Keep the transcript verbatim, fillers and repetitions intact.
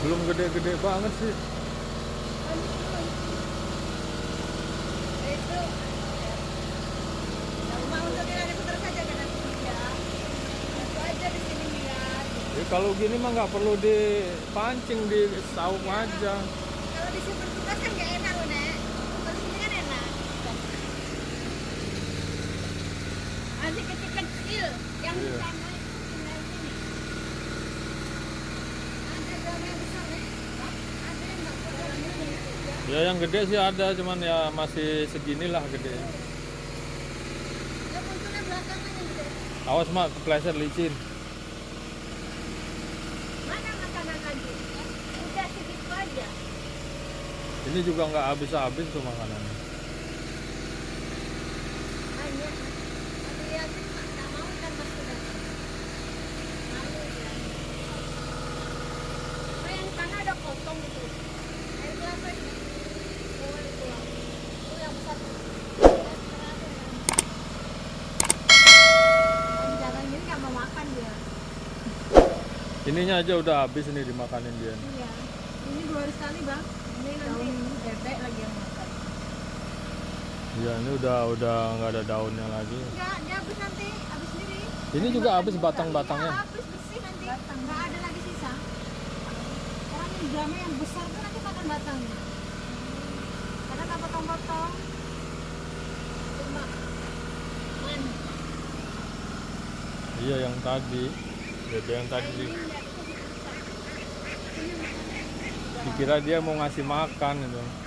Belum gede-gede banget sih. Itu mau jadi lari putar saja kan nanti ya. Itu aja di sini lihat. Ya, kalau gini mah nggak perlu dipancing, di saung aja. Kalau di sini bertugas kan nggak enak loh nek. Kalau di sini kan enak. Masih kecil-kecil yang Iya. di sana itu tinggal sini. Ada drama yang besar nek. Ada yang nggak besar ini. Ya yang gede sih ada, cuman ya masih seginilah gede. Ya munculnya belakangan yang gede. Awas mak, kepleset licin. Mana makanan tadi? Udah segitu aja. Ini juga nggak habis-habis tuh makanannya. Hanya lihatin mak nggak mau kan mas sudah. Malu ya. Oh yang sana ada potong itu. Air kelapa ini. Oh itu lah. Itu yang besar. Yang jalan ini nggak mau makan dia. Ininya aja udah habis ini dimakanin dia. Iya. Ini dua hari sekali bang. Ini nanti bebek lagi yang makan. Iya, ini udah udah nggak ada daunnya lagi. Enggak, dia habis nanti, habis sendiri. Ini juga habis batang-batangnya. Iya, habis bersih nanti. Enggak ada lagi sisa. Orang yang drama yang besar tuh nanti makan batangnya. Karena nggak potong-potong. Cuma man. Iya yang tadi, bebek yang tadi. Ini enggak, itu bisa. Ini makan. Dikira dia mau ngasih makan itu.